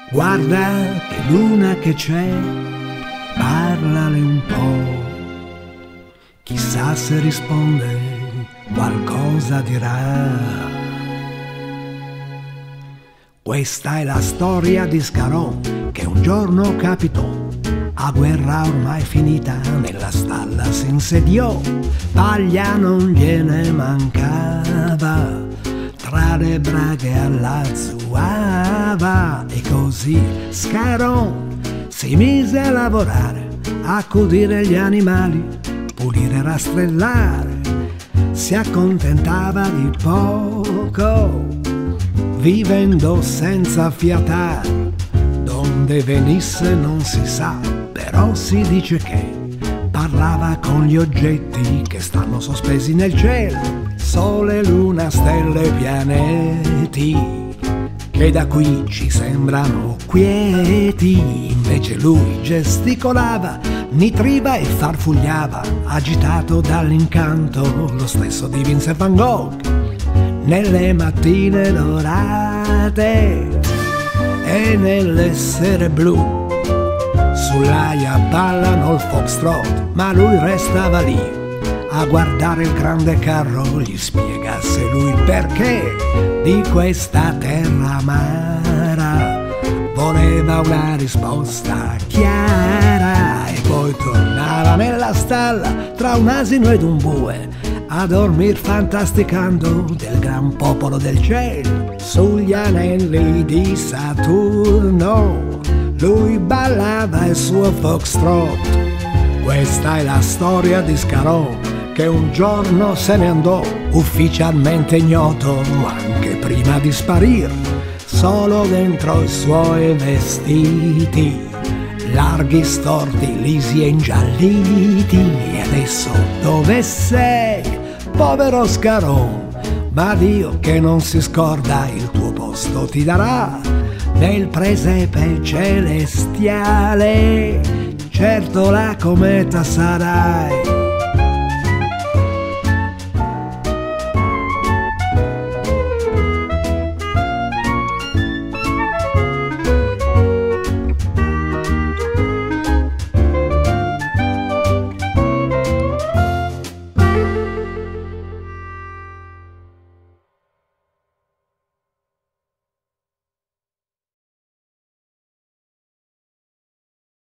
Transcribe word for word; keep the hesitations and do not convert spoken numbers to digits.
Guarda che luna che c'è, parlale un po', chissà se risponde, qualcosa dirà. Questa è la storia di Scarron che un giorno capitò, a guerra ormai finita nella stalla si insediò, paglia non gliene mancava, tra le braghe alla zuava, e così Scarron si mise a lavorare, a accudire gli animali, pulire e rastrellare, si accontentava di poco, vivendo senza fiatare, donde venisse non si sa, però si dice che parlava con gli oggetti che stanno sospesi nel cielo, sole, luna, stelle, pianeti, che da qui ci sembrano quieti. Invece lui gesticolava, nitriva e farfugliava, agitato dall'incanto, lo stesso di Vincent van Gogh. Nelle mattine dorate e nelle sere blu, sull'aia ballano il foxtrot, ma lui restava lì a guardare il grande carro, gli spiegasse lui il perché di questa terra amara. Voleva una risposta chiara e poi tornava nella stalla tra un asino ed un bue a dormir fantasticando del gran popolo del cielo. Sugli anelli di Saturno lui ballava il suo foxtrot. Questa è la storia di Scarron che un giorno se ne andò ufficialmente ignoto, anche prima di sparir, solo dentro i suoi vestiti larghi, storti, lisi e ingialliti. E adesso dove sei, povero Scarron? Ma Dio che non si scorda, il tuo posto ti darà nel presepe celestiale. Certo la cometa sarai,